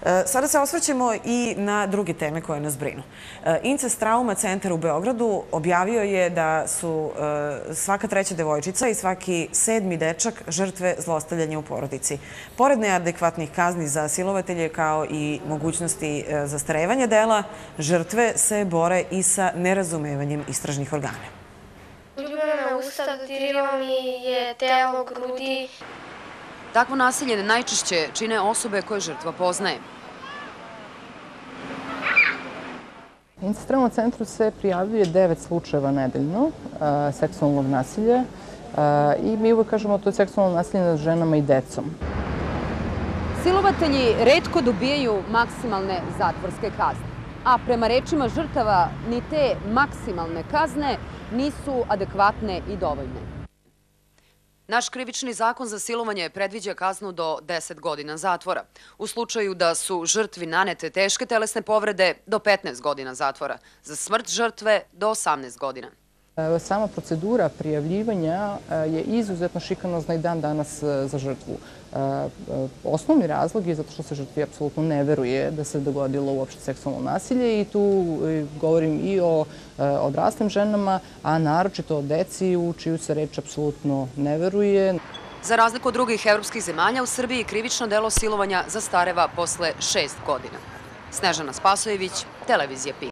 Sada se osvrćemo i na druge teme koje nas brinu. Incest Trauma centar u Beogradu objavio je da su svaka treća devojčica i svaki 7. dečak žrtve zlostavljanja u porodici. Pored neadekvatnih kazni za silovatelje kao i mogućnosti zastarevanja dela, žrtve se bore i sa nerazumevanjem istražnih organa. Ljubio me usta, dodirivao mi je telo, grudi. Takvo nasilje najčešće čine osobe koje žrtva poznaje. Incest Trauma centru se prijavljuje 9 slučajeva nedeljno seksualnog nasilja i mi uvek kažemo to je seksualno nasilje nad ženama i decom. Silovatelji retko dobijaju maksimalne zatvorske kazne, a prema rečima žrtava ni te maksimalne kazne nisu adekvatne i dovoljne. Naš krivični zakon za silovanje predviđa kaznu do 10 godina zatvora. U slučaju da su žrtvi nanete teške telesne povrede do 15 godina zatvora. Za smrt žrtve do 18 godina. Sama procedura prijavljivanja je izuzetno šikanozna i dan danas za žrtvu. Osnovni razlog je zato što se žrtvi apsolutno ne veruje da se dogodilo uopšte seksualno nasilje i tu govorim i o odraslim ženama, a naročito o deci u čiju se reč apsolutno ne veruje. Za razliku od drugih evropskih zemalja, u Srbiji krivično delo silovanja zastareva posle 6 godina. Snežana Spasojević, Televizija PINK.